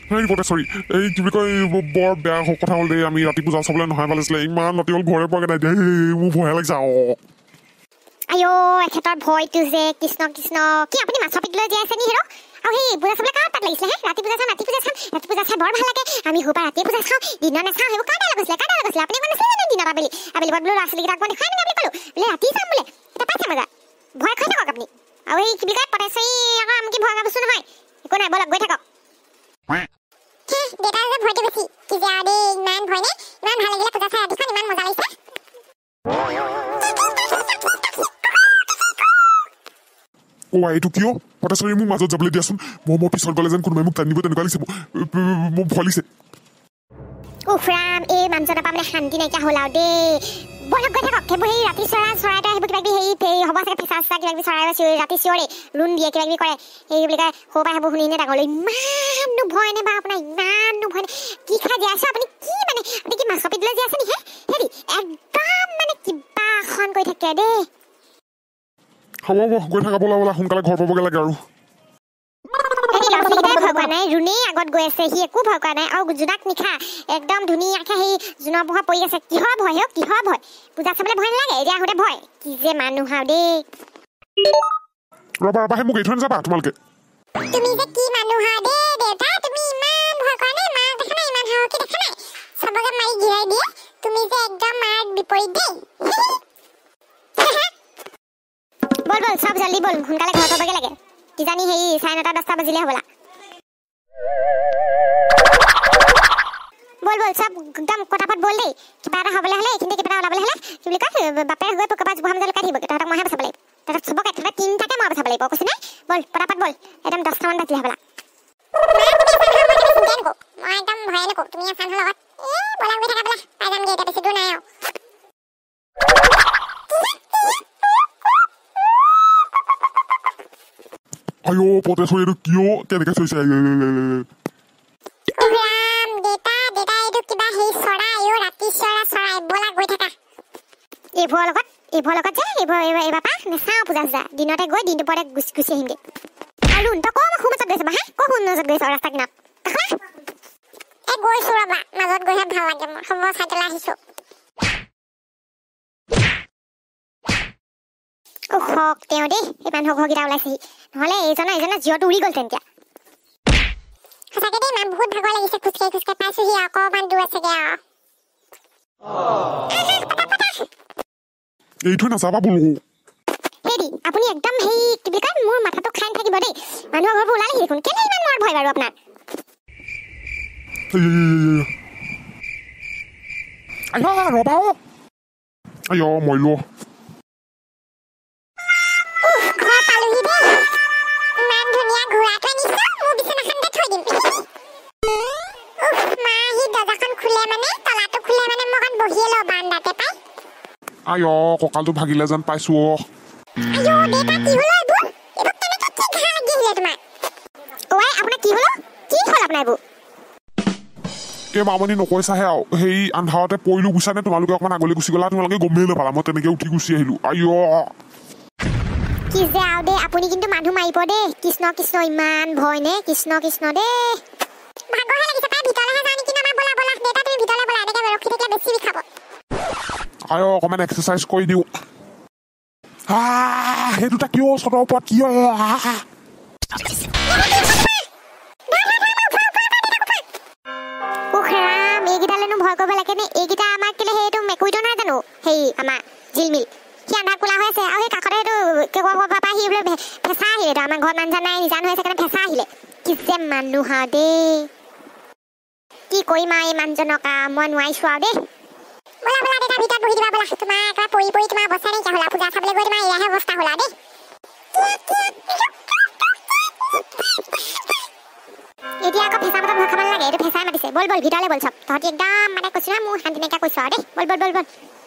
হেৰি পটে চৰি এই কি বুলি কয় বৰ বেয়া কথা হ'ল দেই আমি ৰাতি পূজা চাবলৈ নহয় পালিছিলে ইমান ৰাতি হ'ল ঘৰে পোৱাকৈ নাই দেই মোৰ ভয় লাগিছে আইঅ এখেতৰ ভয়টো যে কৃষ্ণ কৃষ্ণ কি আপুনি মাছৰ পিটিলৈ জীয়াই আছে নি হেৰ আৰু সেই পূজা চাবলৈ কাৰ তাত লাগিছিলে হে ৰাতি পূজা চাম ৰাতি পূজা চাই বৰ ভাল লাগে আমি হোপা ৰাতি পূজা চাওঁ দিনত নাচাওঁ সেইবোৰ কাৰ গৈছিলে আপুনি মানে নাছিলে জানো দিনত আবেলি বোলো ল'ৰা ছোৱালীকেইটাক মই দেখাই নাপালোঁ ক'লো বোলে ৰাতি চাম বোলে এতিয়া পাইছে মজা ভয় খাই থাকক আপুনি আৰু এই কি বুলি কয় পটাই চৰি আকৌ আমকি ভয় বস্তু নহয় একো নাই বলক গৈ থাকক দেউতাৰ যে ভয়টো বেছি কি যে আৰু ইমান ভয় নে ইমান ভাল লাগিলে পূজা চাই ৰাতিখন ইমান মজা লাগিছে এইটো কিয় পটে চৰি মোক মাজত যাবলৈ দিয়াচোন মই পিছত গ'লে যেন কোনোবাই মোক টানিব তেনেকুৱা লাগিছে মোক ভয় লাগিছে উফৰাম এই মানুহজনৰ পৰা মানে শান্তি নাইকিয়া হ'ল আৰু দেই বলক গৈ থাকক সেইবোৰ সেই ৰাতি চৰাইটো সেইবোৰ কিবা কিবি হেৰি হ'ব চাগে ফেঁচা কিবা কিবি চৰাই ৰাতি চিঞৰে লোন দিয়ে কিবা কিবি কৰে সেই বুলি কয় সৌ পৰা সেইবোৰ শুনি নে ডাঙৰলৈ ইমাননো ভয় নে বাৰু আপোনাৰ ইমাননো ভয় নে কি খাই জীয়াই আছে আপুনি কি মানে আপুনি কি মাছৰ পিটিলৈ জীয়াই আছে নি হে হেৰি একদম মানে কিবা এখন কৰি থাকে দেই হ'ব গৈ থাকা বলা সোনকালে ঘৰ পাবগৈ লাগে আৰু ভয় কৰা নাই ৰুণেই আগত গৈ আছে সি একো ভয় কৰা নাই আৰু জোনাক নিশা একদম ধুনীয়াকৈ সেই জোনৰ পোহৰ পৰি আছে কিহৰ ভয় পূজা চাবলৈ ভয় নালাগে এতিয়া আহোঁতে ভয় কি যে মানুহ আৰু দেই ৰবাহে মোক এৰি থৈ নাযাবা তোমালোকে তুমি যে কি মানুহ আৰু দেই দেউতা তুমি ইমান ভয় কৰা নাই মাক দেখা নাই ইমান সাহসী দেখা নাই চবকে মাৰি গিৰাই দিয়ে তুমি যে একদম মাৰ বিপৰীত দেই বল চব জলদি বল সোনকালে ঘৰ পাবগৈ লাগে কিজানি সেই 9:30-10টা বাজিলে হ'বলা বল চব একদম কটাপট বল দেই কিবা এটা হ'বলৈ হ'লে এইখিনিতে কিবা এটা ওলাবলৈ হ'লে কি বুলি কয় বাপে গৈ ক'ৰবাত জোপা মাজে লুকাই থাকিব তাহাঁতক মইহে বচাব লাগিব তাহাঁতক চবকে তিনিটাকে মই বচাব লাগিব কৈছে নাই বল পটাপট বল একদম 10টামান বাজিলে হ'বলা মই একদম ভয়ে নকৰোঁ তুমি আছানৰ লগত বলা গৈ থাকা বোলা পাই যামগৈ এতিয়া বেছি দূৰ নাই আৰু আইঅ পটে চৰি এইটো কিয় কেনেকৈ চৈছে এইবোৰৰ লগত যে এইবাৰ পৰা নাচাওঁ পূজা চূজা দিনতে গৈ দিনটো পৰতে গুচি আহিমগৈ আৰু তই ক মই মাজত গৈছে হা ক মাজত গৈছ ৰাস্তা কিনাৰত গৈছো ৰবা মাজত গৈহে ভাল লাগে মোৰ হ'ব চাইকেল আহিছোঁ হওক তেওঁ দেই এই মানুহৰ ঘৰকেইটা ওলাইছেহি নহ'লে এইজনৰ জিঅ'টো উৰি গ'ল তেতিয়া সঁচাকৈ দেই ইমান বহুত ভাগৰ লাগিছে খোজকাঢ়ি পাইছোঁহি অকণমান দূৰ আছেগৈ আৰু এৰি থৈ নাযাবা বোলো হেৰি আপুনি একদম সেই কি বুলি কয় মোৰ মাথাটো খাই থাকিব দেই মানুহৰ ঘৰবোৰ ওলালেহি দেখোন কেলে ইমান মনত ভয় বাৰু আপোনাৰ ৰবা আইঅ মৰিলো আইঅ কঁকালটো ভাগিলে যেন পাইছো এই মামনি নকৈছাহে আৰু সেই আন্ধাৰতে পৰিলো গুচানে তোমালোকে অকণমান আগলৈ গুচি গ'লা তোমালোকে গমেই নাপালা মই তেনেকে উঠি গুচি আহিলো আইঅ কি যে আৰু দেই আপুনি কিন্তু মানুহ মাৰিব দেই কৃষ্ণ কৃষ্ণ ইমান ভয় নে কৃষ্ণ কৃষ্ণ দেই ভাগৰহে লাগিছে তাই ভিতৰলৈহে যাওঁ নেকি না বলা দেউতা তুমি ভিতৰলৈ বলা এনেকৈ ৰখি থাকিলে বেছি বিষাব আইঅ অকণমান এক্সাৰচাইজ কৰি দিওঁ সেই দুটা কিয় চটৰ ওপৰত কিয় এইকেইটালেনো ভয় কৰিব লাগে নে এইকেইটা আমাক কেলে সেইটো মেকুৰীটো নহয় জানো সেই আমাৰ জিলমিল সি আন্ধাৰ কোলা হৈ আছে আৰু সেই কাষতে সেইটো পৰা সি বোলে ফেঁচা আহিলে আমাৰ ঘৰত মানুহ নাই নিজান হৈ আছে কাৰণে ফেঁচা আহিলে কি যে মানুহ আৰু দেই কি কৰিম আৰু এই মানুহজনক মই নোৱাৰিছোঁ আৰু দেই বলা দেউতা ভিতৰত বহি দিবা বলা তোমাৰ একেবাৰে পৰি তোমাৰ অৱস্থা নাইকিয়া হ'লা পূজা চাবলৈ গৈ তোমাৰ এয়াহে অৱস্থা হ'লা দেই এতিয়া আকৌ ফেঁচা মাতত ভয় খাব নালাগে এইটো ফেঁচাই মাতিছে বল ভিতৰলৈ বল চব তহঁতি একদম মানে কৈছোঁ নহয় মোৰ শান্তি নাইকিয়া কৈছোঁ আৰু দেই বল